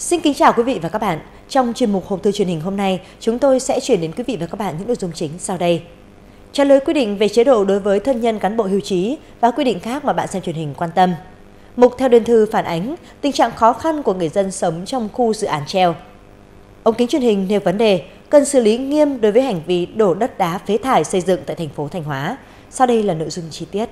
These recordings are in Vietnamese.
Xin kính chào quý vị và các bạn. Trong chuyên mục Hộp thư truyền hình hôm nay, chúng tôi sẽ chuyển đến quý vị và các bạn những nội dung chính sau đây. Trả lời quy định về chế độ đối với thân nhân cán bộ hưu trí và quy định khác mà bạn xem truyền hình quan tâm. Mục theo đơn thư phản ánh tình trạng khó khăn của người dân sống trong khu dự án treo. Ống kính truyền hình nêu vấn đề cần xử lý nghiêm đối với hành vi đổ đất đá phế thải xây dựng tại thành phố Thanh Hóa. Sau đây là nội dung chi tiết.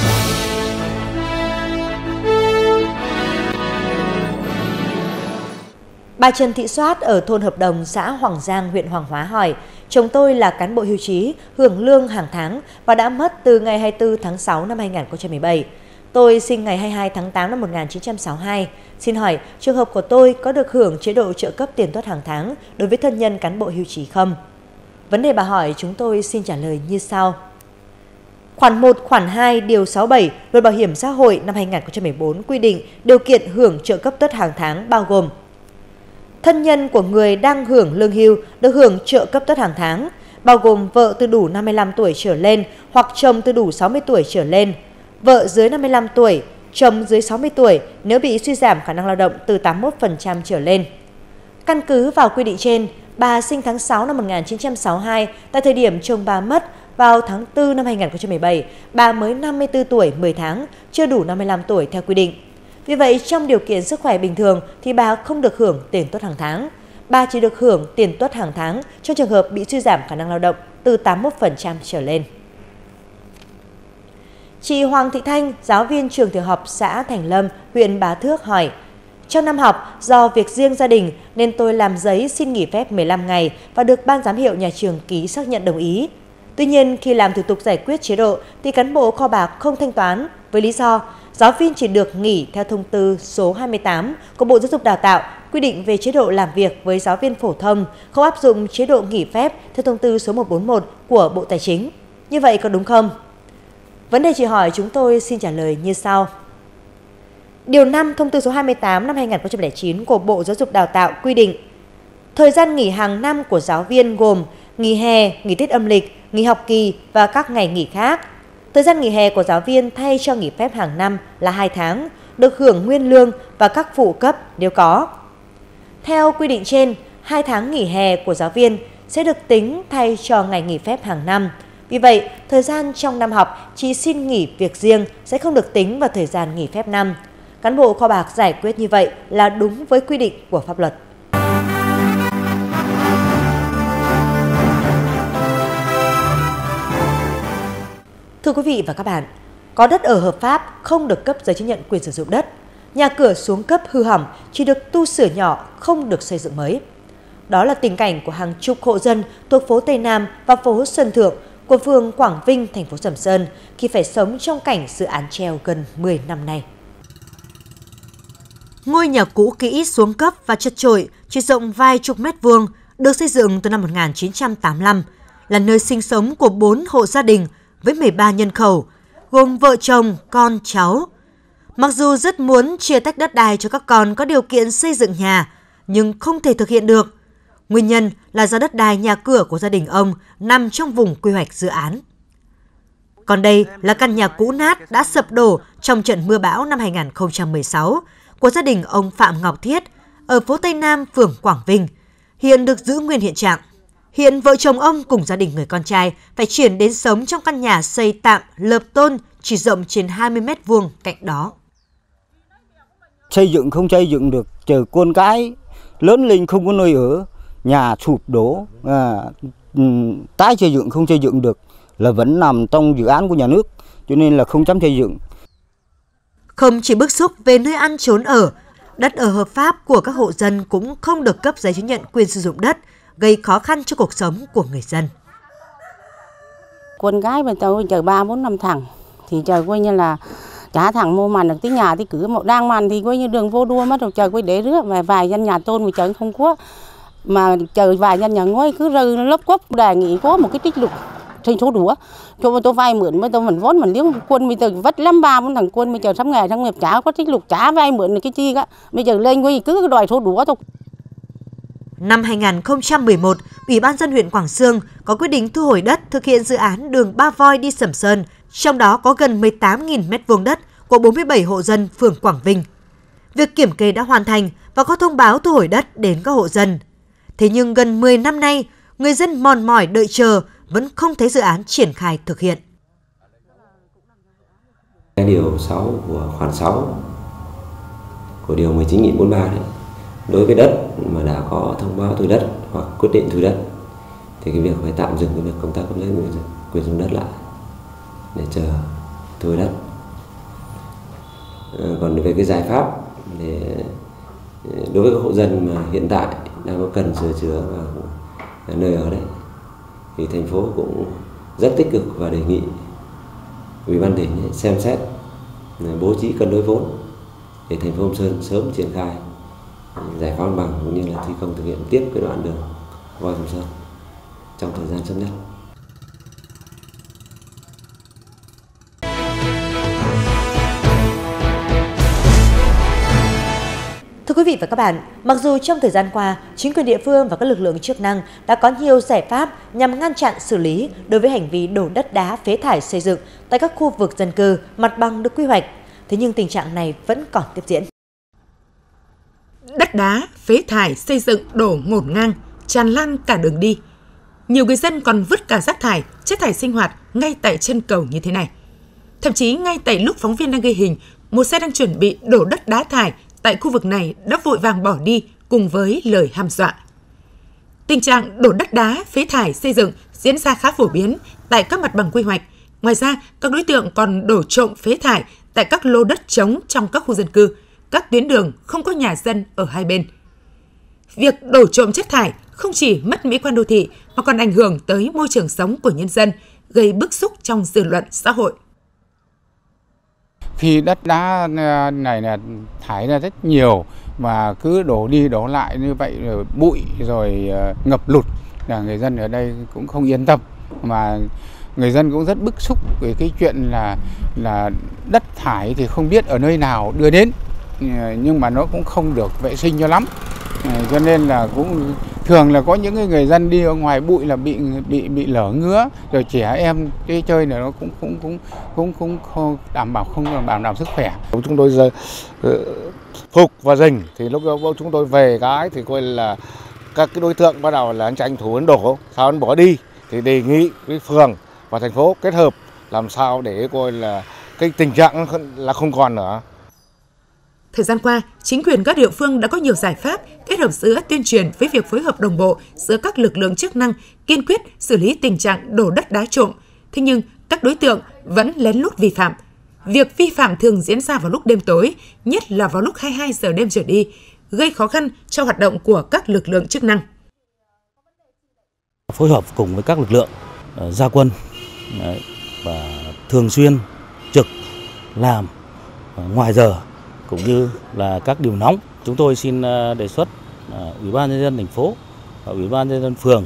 Bà Trần Thị Soát ở thôn Hợp Đồng, xã Hoàng Giang, huyện Hoàng Hóa hỏi, chồng tôi là cán bộ hưu trí, hưởng lương hàng tháng và đã mất từ ngày 24 tháng 6 năm 2017. Tôi sinh ngày 22 tháng 8 năm 1962. Xin hỏi, trường hợp của tôi có được hưởng chế độ trợ cấp tiền tuất hàng tháng đối với thân nhân cán bộ hưu trí không? Vấn đề bà hỏi chúng tôi xin trả lời như sau. Khoản 1, khoản 2, điều 67 Luật Bảo hiểm xã hội năm 2014 quy định điều kiện hưởng trợ cấp tuất hàng tháng bao gồm: thân nhân của người đang hưởng lương hưu được hưởng trợ cấp tuất hàng tháng, bao gồm vợ từ đủ 55 tuổi trở lên hoặc chồng từ đủ 60 tuổi trở lên, vợ dưới 55 tuổi, chồng dưới 60 tuổi nếu bị suy giảm khả năng lao động từ 81% trở lên. Căn cứ vào quy định trên, bà sinh tháng 6 năm 1962, tại thời điểm chồng bà mất vào tháng 4 năm 2017, bà mới 54 tuổi 10 tháng, chưa đủ 55 tuổi theo quy định. Vì vậy, trong điều kiện sức khỏe bình thường thì bà không được hưởng tiền tuất hàng tháng. Bà chỉ được hưởng tiền tuất hàng tháng trong trường hợp bị suy giảm khả năng lao động từ 81% trở lên. Chị Hoàng Thị Thanh, giáo viên trường tiểu học xã Thành Lâm, huyện Bá Thước hỏi, trong năm học, do việc riêng gia đình nên tôi làm giấy xin nghỉ phép 15 ngày và được ban giám hiệu nhà trường ký xác nhận đồng ý. Tuy nhiên, khi làm thủ tục giải quyết chế độ thì cán bộ kho bạc không thanh toán với lý do giáo viên chỉ được nghỉ theo thông tư số 28 của Bộ Giáo dục Đào tạo quy định về chế độ làm việc với giáo viên phổ thông, không áp dụng chế độ nghỉ phép theo thông tư số 141 của Bộ Tài chính. Như vậy có đúng không? Vấn đề chị hỏi chúng tôi xin trả lời như sau. Điều 5 thông tư số 28 năm 2009 của Bộ Giáo dục Đào tạo quy định thời gian nghỉ hàng năm của giáo viên gồm nghỉ hè, nghỉ Tết âm lịch, nghỉ học kỳ và các ngày nghỉ khác. Thời gian nghỉ hè của giáo viên thay cho nghỉ phép hàng năm là 2 tháng, được hưởng nguyên lương và các phụ cấp nếu có. Theo quy định trên, 2 tháng nghỉ hè của giáo viên sẽ được tính thay cho ngày nghỉ phép hàng năm. Vì vậy, thời gian trong năm học chỉ xin nghỉ việc riêng sẽ không được tính vào thời gian nghỉ phép năm. Cán bộ kho bạc giải quyết như vậy là đúng với quy định của pháp luật. Thưa quý vị và các bạn, có đất ở hợp pháp không được cấp giấy chứng nhận quyền sử dụng đất. Nhà cửa xuống cấp hư hỏng chỉ được tu sửa nhỏ, không được xây dựng mới. Đó là tình cảnh của hàng chục hộ dân thuộc phố Tây Nam và phố Xuân Thượng của phường Quảng Vinh, thành phố Sầm Sơn khi phải sống trong cảnh dự án treo gần 10 năm nay. Ngôi nhà cũ kỹ xuống cấp và chật chội, chỉ rộng vài chục mét vuông, được xây dựng từ năm 1985, là nơi sinh sống của 4 hộ gia đình với 13 nhân khẩu, gồm vợ chồng, con, cháu. Mặc dù rất muốn chia tách đất đai cho các con có điều kiện xây dựng nhà, nhưng không thể thực hiện được. Nguyên nhân là do đất đai nhà cửa của gia đình ông nằm trong vùng quy hoạch dự án. Còn đây là căn nhà cũ nát đã sập đổ trong trận mưa bão năm 2016 của gia đình ông Phạm Ngọc Thiết ở phố Tây Nam, phường Quảng Vinh, hiện được giữ nguyên hiện trạng. Hiện vợ chồng ông cùng gia đình người con trai phải chuyển đến sống trong căn nhà xây tạm lợp tôn chỉ rộng trên 20 mét vuông cạnh đó. Xây dựng không xây dựng được, chờ con cái lớn lên không có nơi ở, nhà sụp đổ, tái xây dựng không xây dựng được là vẫn nằm trong dự án của nhà nước, cho nên là không dám xây dựng. Không chỉ bức xúc về nơi ăn trốn ở, đất ở hợp pháp của các hộ dân cũng không được cấp giấy chứng nhận quyền sử dụng đất, gây khó khăn cho cuộc sống của người dân. Con gái bên tôi chờ 3-4 năm thằng thì chờ coi như là chả thằng mua màn được tí nhà thì cứ một đang màn thì coi như đường vô đua mất rồi chờ coi để rước và vài dân nhà tôn mà chờ không có mà chờ vài dân nhà ngói cứ rơi lấp quấp đề nghị có một cái trích lục thành số đũa cho tôi vay mượn mới tôi mình vốn mình liếng quân bây giờ vất lắm 3-4 thằng quân bây giờ sắm nghề sang nghiệp chả có trích lục chả vay mượn được cái chi cả bây giờ lên coi cứ đòi số đũa thôi. Năm 2011, Ủy ban nhân dân huyện Quảng Xương có quyết định thu hồi đất thực hiện dự án đường Ba Voi đi Sầm Sơn, trong đó có gần 18.000 m2 đất của 47 hộ dân phường Quảng Vinh. việc kiểm kê đã hoàn thành và có thông báo thu hồi đất đến các hộ dân. Thế nhưng gần 10 năm nay, người dân mòn mỏi đợi chờ vẫn không thấy dự án triển khai thực hiện. Điều 6 của khoản 6 của điều 19.043 đấy, đối với đất mà đã có thông báo thu đất hoặc quyết định thu đất thì cái việc phải tạm dừng cái việc công tác cấp giấy quyền sử dụng đất lại để chờ thu hồi đất. Còn về cái giải pháp để đối với các hộ dân mà hiện tại đang có cần sửa chữa vào nơi ở đấy thì thành phố cũng rất tích cực và đề nghị Ủy ban tỉnh xem xét bố trí cân đối vốn để thành phố Sầm Sơn sớm triển khai giải phóng mặt bằng cũng như là thi công thực hiện tiếp cái đoạn đường Voi Sầm Sơn trong thời gian sớm nhất. Thưa quý vị và các bạn, mặc dù trong thời gian qua, chính quyền địa phương và các lực lượng chức năng đã có nhiều giải pháp nhằm ngăn chặn xử lý đối với hành vi đổ đất đá phế thải xây dựng tại các khu vực dân cư, mặt bằng được quy hoạch, thế nhưng tình trạng này vẫn còn tiếp diễn. Đất đá, phế thải xây dựng đổ ngổn ngang, tràn lan cả đường đi. Nhiều người dân còn vứt cả rác thải, chất thải sinh hoạt ngay tại chân cầu như thế này. Thậm chí ngay tại lúc phóng viên đang ghi hình, một xe đang chuẩn bị đổ đất đá thải tại khu vực này đã vội vàng bỏ đi cùng với lời hăm dọa. Tình trạng đổ đất đá, phế thải xây dựng diễn ra khá phổ biến tại các mặt bằng quy hoạch. Ngoài ra, các đối tượng còn đổ trộm phế thải tại các lô đất trống trong các khu dân cư, các tuyến đường không có nhà dân ở hai bên. Việc đổ trộm chất thải không chỉ mất mỹ quan đô thị mà còn ảnh hưởng tới môi trường sống của nhân dân, gây bức xúc trong dư luận xã hội. Khi đất đá này là thải ra rất nhiều mà cứ đổ đi đổ lại như vậy rồi bụi rồi ngập lụt là người dân ở đây cũng không yên tâm, mà người dân cũng rất bức xúc về cái chuyện là đất thải thì không biết ở nơi nào đưa đến nhưng mà nó cũng không được vệ sinh cho lắm, cho nên là cũng thường là có những người dân đi ở ngoài bụi là bị lở ngứa, rồi trẻ em đi chơi này nó cũng không đảm bảo sức khỏe. Chúng tôi giờ phục và rình thì lúc đó chúng tôi về cái thì coi là các cái đối tượng bắt đầu là tranh thủ đổ, sao anh bỏ đi thì đề nghị với phường và thành phố kết hợp làm sao để coi là cái tình trạng là không còn nữa. Thời gian qua, chính quyền các địa phương đã có nhiều giải pháp kết hợp giữa tuyên truyền với việc phối hợp đồng bộ giữa các lực lượng chức năng, kiên quyết xử lý tình trạng đổ đất đá trộm. Thế nhưng, các đối tượng vẫn lén lút vi phạm. Việc vi phạm thường diễn ra vào lúc đêm tối, nhất là vào lúc 22 giờ đêm trở đi, gây khó khăn cho hoạt động của các lực lượng chức năng. Phối hợp cùng với các lực lượng ra quân và thường xuyên trực làm ngoài giờ cũng như là các điểm nóng. Chúng tôi xin đề xuất Ủy ban nhân dân thành phố và Ủy ban nhân dân phường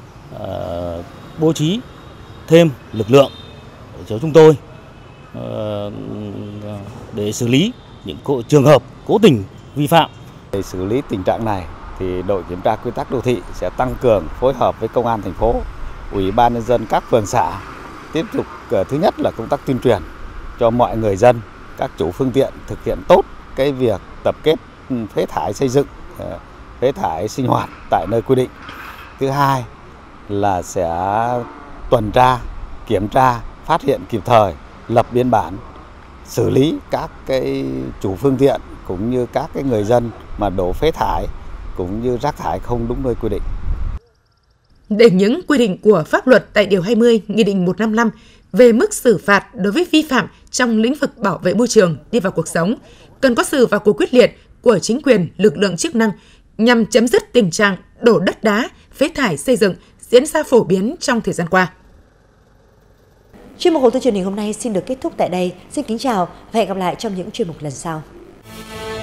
bố trí thêm lực lượng cho chúng tôi để xử lý những trường hợp cố tình vi phạm. Để xử lý tình trạng này thì đội kiểm tra quy tắc đô thị sẽ tăng cường phối hợp với công an thành phố, Ủy ban nhân dân các phường xã tiếp tục thứ nhất là công tác tuyên truyền cho mọi người dân, các chủ phương tiện thực hiện tốt cái việc tập kết phế thải xây dựng, phế thải sinh hoạt tại nơi quy định. Thứ hai là sẽ tuần tra, kiểm tra, phát hiện kịp thời, lập biên bản, xử lý các cái chủ phương tiện cũng như các cái người dân mà đổ phế thải cũng như rác thải không đúng nơi quy định. Để những quy định của pháp luật tại Điều 20 Nghị định 155 về mức xử phạt đối với vi phạm trong lĩnh vực bảo vệ môi trường đi vào cuộc sống, cần có sự vào cuộc quyết liệt của chính quyền, lực lượng chức năng nhằm chấm dứt tình trạng đổ đất đá, phế thải xây dựng diễn ra phổ biến trong thời gian qua. Chuyên mục Hồ Thư truyền hình hôm nay xin được kết thúc tại đây. Xin kính chào và hẹn gặp lại trong những chuyên mục lần sau.